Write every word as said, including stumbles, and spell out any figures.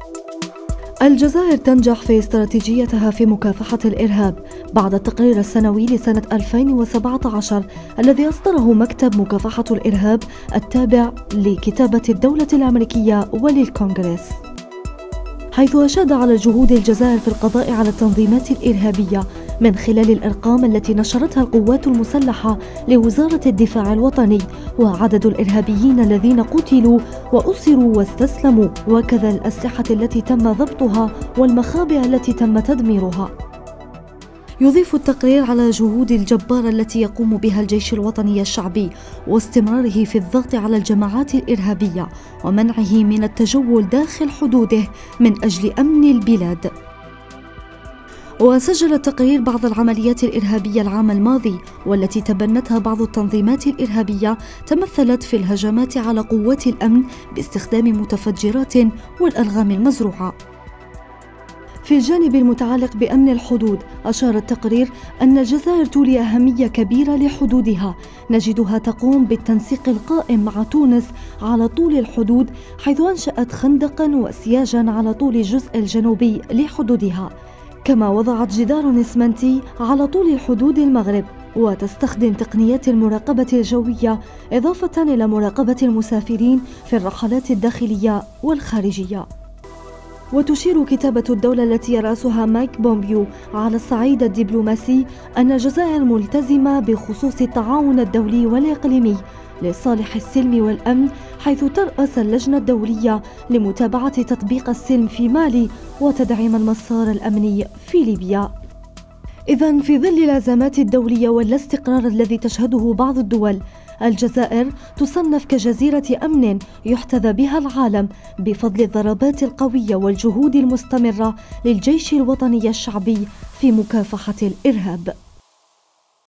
الجزائر تنجح في استراتيجيتها في مكافحة الإرهاب بعد التقرير السنوي لسنة ألفين وسبعة عشر الذي أصدره مكتب مكافحة الإرهاب التابع لكتابة الدولة الأمريكية وللكونغرس، حيث أشاد على جهود الجزائر في القضاء على التنظيمات الإرهابية من خلال الأرقام التي نشرتها القوات المسلحة لوزارة الدفاع الوطني وعدد الإرهابيين الذين قتلوا وأسروا واستسلموا، وكذا الأسلحة التي تم ضبطها والمخابئ التي تم تدميرها. يضيف التقرير على جهود الجبارة التي يقوم بها الجيش الوطني الشعبي واستمراره في الضغط على الجماعات الإرهابية ومنعه من التجول داخل حدوده من أجل أمن البلاد. وسجل التقرير بعض العمليات الإرهابية العام الماضي والتي تبنتها بعض التنظيمات الإرهابية تمثلت في الهجمات على قوات الأمن باستخدام متفجرات والألغام المزروعة. في الجانب المتعلق بأمن الحدود، أشار التقرير أن الجزائر تولي أهمية كبيرة لحدودها، نجدها تقوم بالتنسيق القائم مع تونس على طول الحدود، حيث أنشأت خندقاً وسياجاً على طول الجزء الجنوبي لحدودها، كما وضعت جدار إسمنتي على طول الحدود المغرب، وتستخدم تقنيات المراقبة الجوية إضافة إلى مراقبة المسافرين في الرحلات الداخلية والخارجية. وتشير كتابة الدولة التي يرأسها مايك بومبيو على الصعيد الدبلوماسي أن الجزائر ملتزمة بخصوص التعاون الدولي والإقليمي لصالح السلم والأمن، حيث ترأس اللجنة الدولية لمتابعة تطبيق السلم في مالي وتدعيم المسار الأمني في ليبيا. إذن في ظل الأزمات الدولية والاستقرار الذي تشهده بعض الدول، الجزائر تصنف كجزيرة أمن يحتذى بها العالم بفضل الضربات القوية والجهود المستمرة للجيش الوطني الشعبي في مكافحة الإرهاب.